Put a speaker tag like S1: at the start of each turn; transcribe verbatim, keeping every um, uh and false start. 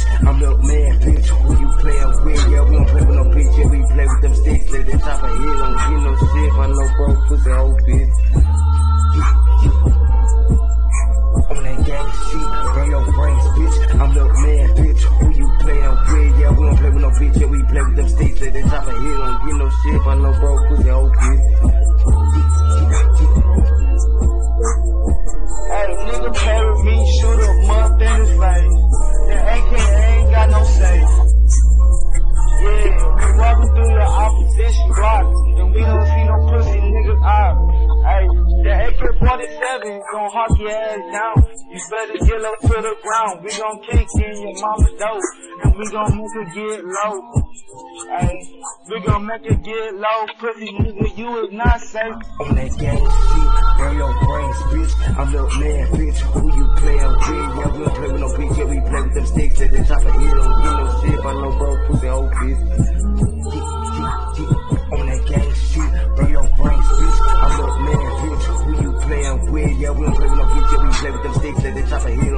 S1: I'm the man, bitch. Who you playin' with? Yeah, we don't play with no bitch. Yeah, we play with them sticks. Let that top of hit on get no shit. I know bro, pussy old bitch. On that gang shit, bring your brains, bitch. I'm the man, bitch. Who you playin' with? Yeah, we don't play with no bitch. Yeah, we play with them sticks. Let that top of hit on get no shit. I know bro, pussy old bitch.
S2: Hey, nigga play with me, shoot him up in his face. The A K ain't got no say. Yeah, we walking through the opposition block, and we don't see no pussy niggas out. Hey, the A K forty-seven gon' hawk your ass down. You better get low to the ground. We gon' kick in your mama's door, and we gon' make her get low. Hey, we gon' make her get low. Pussy nigga, you is not safe.
S1: On that gang shit, burn your brains, bitch. I'm the man, bitch. Who you playin' with? Yeah, we don't play with no bitch. Yeah, we play with them sticks. At the top of hit on get no shit. I know bro, pussy old bitch. On that gang shit, burn your brains, bitch. I'm the man, bitch. Who you playin' with? Yeah, we don't play with no bitch. Yeah, we play with them sticks. At the top of hit